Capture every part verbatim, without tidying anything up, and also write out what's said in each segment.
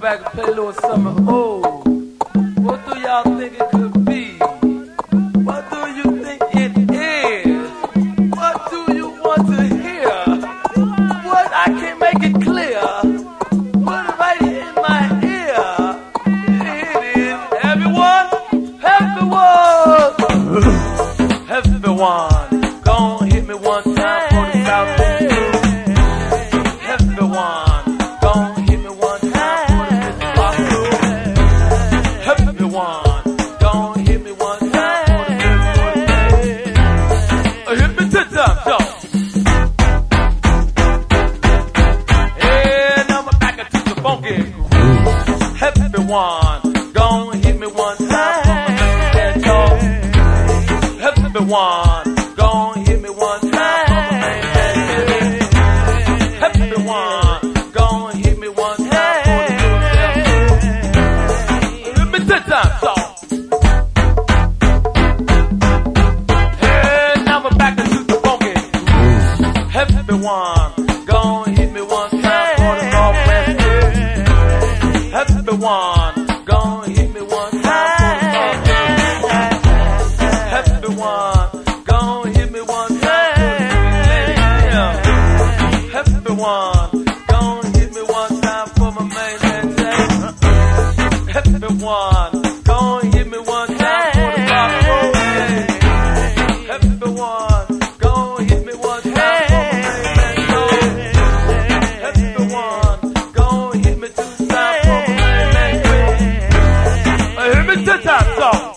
back and play a little something old. What do y'all think it could be? What do you think it is? What do you want to hear? What I can't make it clear. Put it right in my ear. It is everyone, everyone, everyone. Gon' hit me one time for the South End. Everyone, gon' hit me one time for the Mississippi. Everyone, gon' hit me one time for the Mississippi. Hit me two times, yo. And now I'm back into the funky groove. Everyone, gon' hit me one time for my Mississippi, yo. Everyone, gon' hit me one time for my Mississippi. Everyone, gon' hit me one time for the Hit me ten times, y'all. Hey, now we're back into the funky groove. Everyone, gon' hit me one time for the Northwest. Everyone, gon' hit me one time for the Northwest. Everyone, gon' hit me one time for the Everyone, gon' hit me one time for my main man Jay. Everyone, gon' hit me one time for the Rock Road. Everyone, gon' hit me one time for my main man Joe. Everyone, gon' hit me two times for my main man Queen. Hit me two times, so.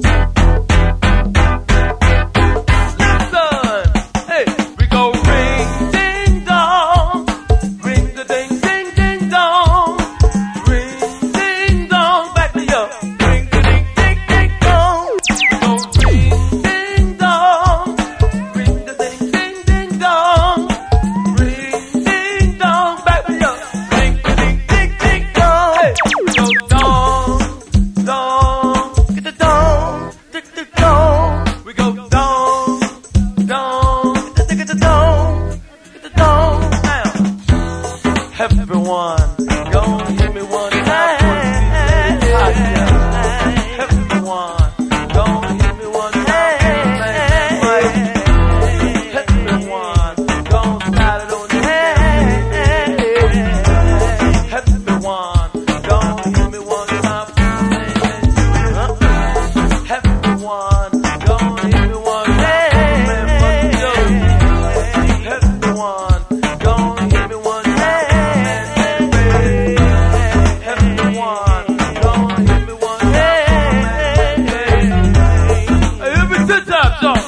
Listen, hey, we go ring, ding dong. Ring the ding, ding, ding dong. Ring, ding dong, back me up. Ring the ding, ding, ding dong. We go ring, ding dong. Ring the ding, ding, ding dong. Ring, ding dong, back me up. Ring the ding, ding, ding dong. Hey, we go dong, dong, get the dong, get the dong. We go dong, dong, get the get the dong, get the dong. Now, everyone, gon' hit me one time for the podcast. Everyone, gon' hit me one time for the man. Everyone, gon' slide it on the head. Everyone, gon' hit me one time for the man. Everyone, gon' hit me one time for the man. Everyone, gon' hit me one time for the man. Everyone, gon' hit me one time for the man. Hit me ten times, y'all.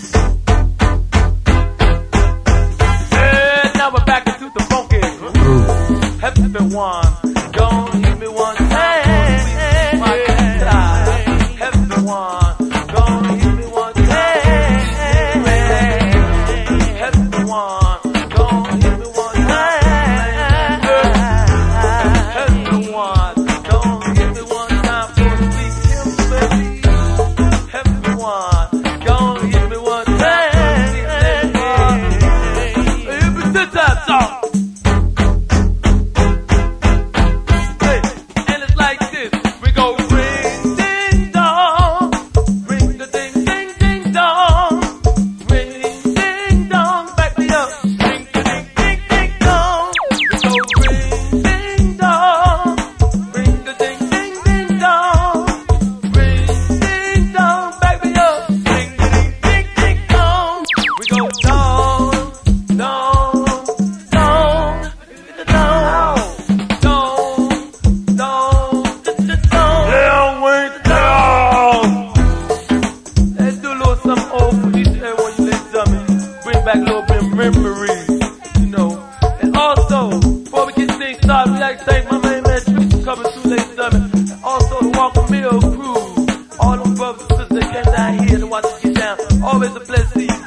And now we're back into the funky groove. Everyone, gon' hit me one time for my guitar. Everyone, gon' hit me one time. Everyone, gon' hit me one time. Everyone, gon' hit me one time for the sweet Kimberly. Everyone, gon' hit me one time. Hit me ten times, y'all. Hey, and it's like this. We go ring, ding dong. Ring the ding, ding, ding dong. Ring, ding dong, back me up. Ring the ding, ding, ding dong. We go ring, ding dong. Ring the ding, ding, ding dong. Ring, ding dong, back me up. Ring the ding, ding, ding dong. We go dong, dong, dong, the dong, dong, dong, the dong. Yeah, wait, dong. Let's do a little something old for each and every one of you ladies and gentlemen. Bring back a little bit of memories, you know. And also, before we get things started, we like to thank my main man Trick for coming through, ladies and gentlemen. And also the Walker Mill crew. All them brothers and sisters that came down here to watch us get down. Always a pleasure to see you.